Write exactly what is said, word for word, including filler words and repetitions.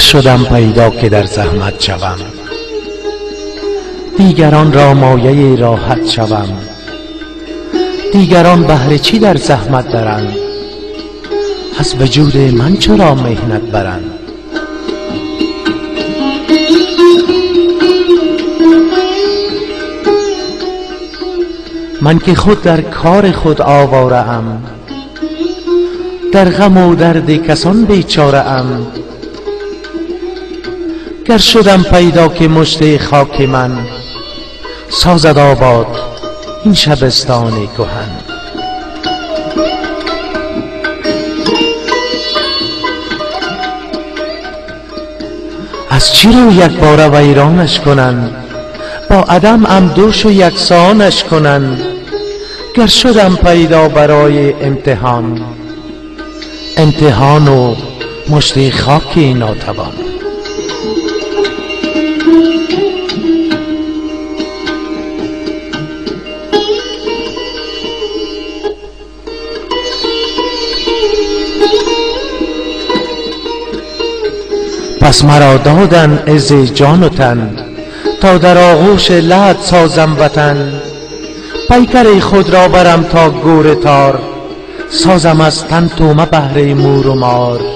شدم پیدا که در زحمت شوم، دیگران را مایه راحت شوم. دیگران بهر چی در زحمت درند، از وجود من چرا مهنت برند؟ من که خود در کار خود آواره ام، در غم و درد کسان بیچاره ام. گر شدم پیدا که مژده خاک من، سازد آباد این شبستان کهن. از چی رو یک باره ویرانش کنند، با عدم هم دوش و یکسانش کنند. گر شدم پیدا برای امتحان، امتحان و مژده خاک ناتوان. پس مرا دادن عز جان و تن، تا در آغوش لحد سازم وطن. پیکر خود را برم تا گور تار، سازم از تن طعمه بهر مور و مار.